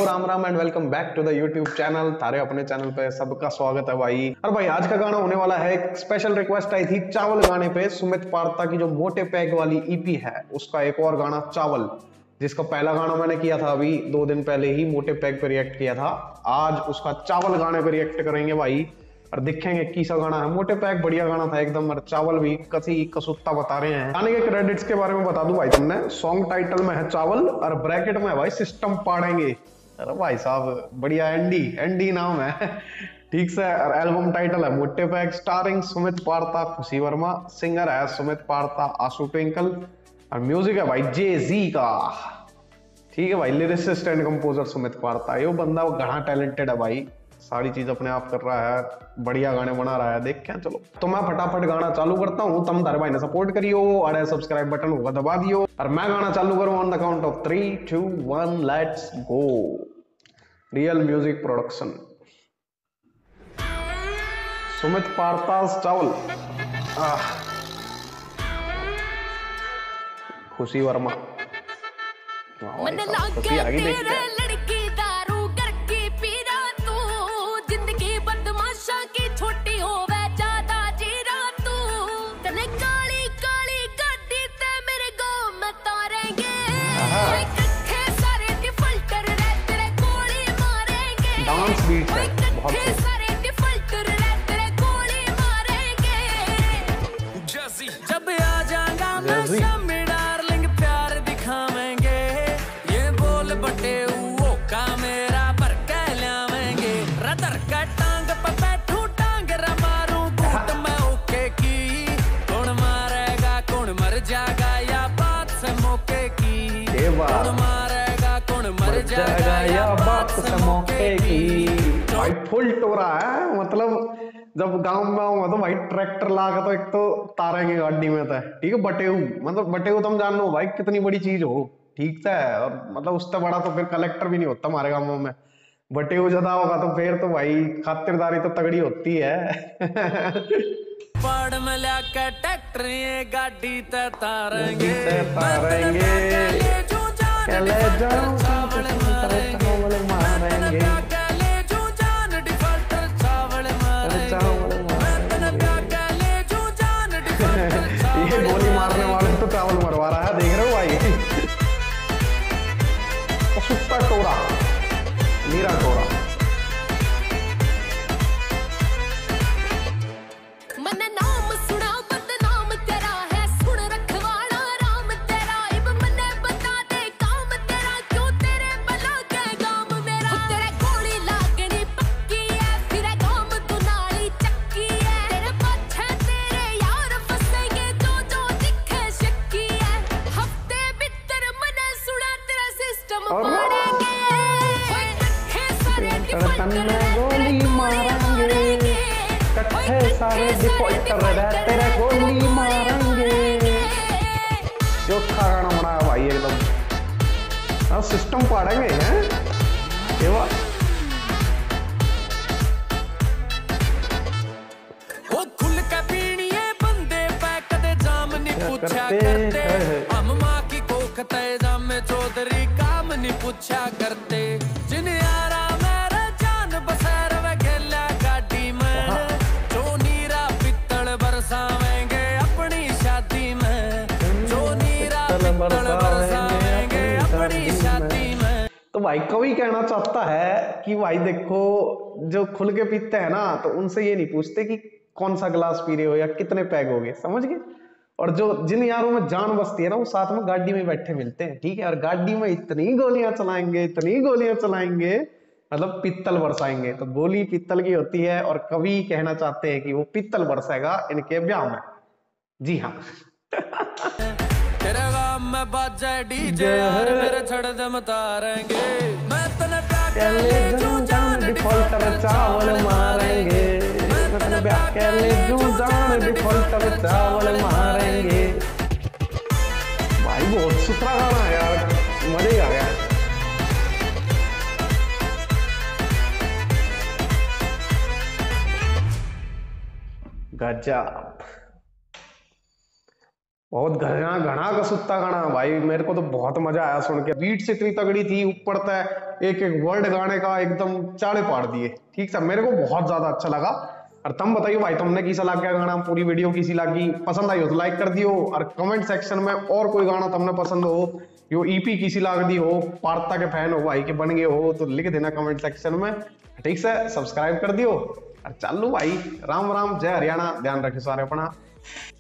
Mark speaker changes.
Speaker 1: Ram Ram and welcome back to the YouTube channel. थारे अपने channel पे सबका स्वागत है भाई। और भाई आज का गाना होने वाला है, एक स्पेशल रिक्वेस्ट आई थी चावल गाने पे। सुमित पार्था की जो मोटे पैग वाली ईपी है उसका एक और गाना चावल, जिसका पहला गाना मैंने किया था अभी 2 दिन पहले ही, मोटे पैग पे रिएक्ट किया था। आज उसका चावल गाने पे रिएक्ट करेंगे भाई और देखेंगे कैसा गाना है। मोटे पैग बढ़िया गाना था एकदम, और चावल भी कसी कसुत्ता बता रहे हैं। गाने के क्रेडिट्स के बारे में बता दूं भाई तुमने, सॉन्ग टाइटल में है चावल और ब्रैकेट में है भाई सिस्टम पाड़ेंगे। अरे भाई साहब बढ़िया, एंडी नाम है ठीक से। और एल्बम टाइटल है मोटे पैग, स्टारिंग सुमित पार्था, खुशी वर्मा, सिंगर है सुमित पार्था, आशु ट्विंकल, और म्यूजिक है भाई जे-जी का। ठीक है भाई, lyricist and composer Sumit Partha. ये बंदा वो घना टैलेंटेड है भाई, सारी चीज अपने आप कर रहा है, बढ़िया गाने बना रहा है। देखें चलो, तो मैं फटाफट गाना चालू करता हूँ। तुम तारे भाई ने सपोर्ट करियो और सब्सक्राइब बटन होगा दबा दियो, और मैं गाना चालू करूँ on the count of 3, 2, 1 let's go. Real music production, Sumit Partha चावल। खुशी वर्मा, खुशी आगे देखते हैं। डांस बीट है बहुत
Speaker 2: जब आ जाएगा मैं शामी डार्लिंग, प्यार दिखावेंगे। ये बोल बटे वो का मेरा पर कह लावेंगे। रदर का टांग पे बैठू टांग मारूं कूट मैं ओके की। कौन मारेगा कौन मर जाएगा या बात से मौके की। कौन मारेगा कौन मर जाएगा या बात से मौके की।
Speaker 1: भाई फुल टोरा है, मतलब जब गांव में आऊंगा तो भाई ट्रैक्टर लाकर तो एक तो तारेंगे गाड़ी में था। ठीक है, बटेऊ, मतलब बटेऊ तुम जान लो भाई कितनी बड़ी चीज हो। ठीक है, और मतलब उससे बड़ा तो फिर कलेक्टर भी नहीं होता हमारे गांवों में। बटेऊ ज्यादा होगा तो फिर तो भाई खातिरदारी तो तगड़ी होती है
Speaker 2: पड़ में लाकर ट्रैक्टर ये गाड़ी तारेंगे।
Speaker 1: ये गोली मारने वाले तो चावल मरवा रहा है, देख रहे हो भाई सुट्टा टोरा, मीरा टोरा।
Speaker 3: मन नाम सुना बदनाम तेरा है, सुन रखवाला राम तेरा। इब मने बता दे काम तेरा, क्यों तेरे बला के गाम मेरा। तेरे गोली लागनी पक्की है, फिर गाम तू नाली चक्की है। तेरे पाछे तेरे यार फसेंगे, जो दिखे शक्की है। हफ्ते भीतर मने सुना तेरा सिस्टम पाड़ेंगे।
Speaker 1: गोली मारेंगे, कट्ठे सारे डिफॉल्टर तेरे गोली मारेंगे। जो गाना बनाया भाई एकदम, सिस्टम पाड़ेंगे हैं ये बात।
Speaker 2: वो खुल के पीणिए बंदे पे कदे जाम नहीं पूछा करते। हम माँ की कोख ते जाम चौधरी काम नहीं पूछा करते। जिन यारा मेरा जान बसैर वे खेला गाड़ी में। जो नीरा पित्तल बरसावेंगे अपनी शादी में। जो नीरा पित्तल बरसावेंगे अपनी शादी में।
Speaker 1: तो भाई कवि कहना चाहता है कि भाई देखो, जो खुल के पीते हैं ना तो उनसे ये नहीं पूछते कि कौन सा गिलास पी रहे हो या कितने पैग हो गए, समझ गए। और जो जिन यारों में जान बसती है ना वो साथ में गाड़ी में बैठे मिलते हैं। ठीक है, और गाड़ी में इतनी गोलियां चलाएंगे, मतलब पित्तल बरसाएंगे। तो गोली पित्तल की होती है, और कवि कहना चाहते हैं कि वो पित्तल बरसेगा इनके ब्याह में। जी हाँ
Speaker 2: तेरे गाँव में बाजा डीजे यार मेरे छड़ दम तारेंगे। मैं तने प्यार के ले जूं जान डिफॉल्टर चावल मारेंगे। मैं तने प्यार के ले जूं जान डिफॉल्टर चावल मारेंगे।
Speaker 1: भाई बहुत सुथरा गाना है यार, मजा ही आ गया। गजब। बहुत घना घना का सुत्ता गाना भाई, मेरे को तो बहुत मजा आया सुन के। बीट से इतनी तगड़ी थी, ऊपर तक एक एक वर्ड गाने का एकदम चाड़े पाड़ दिए। ठीक था, मेरे को बहुत ज्यादा अच्छा लगा। और तुम बताइए भाई, तुमने कैसा लग गया गाना, पूरी वीडियो कैसी लगी, पसंद आई हो तो लाइक कर दियो। और कमेंट सेक्शन में और कोई गाना तुमने पसंद हो, यो ईपी किसी लाग दी हो, पार्था के फैन हो भाई के बन गए हो, तो लिख देना कमेंट सेक्शन में। ठीक से सब्सक्राइब कर दियो और चालू भाई। राम राम, जय हरियाणा, ध्यान रखे सारे अपना।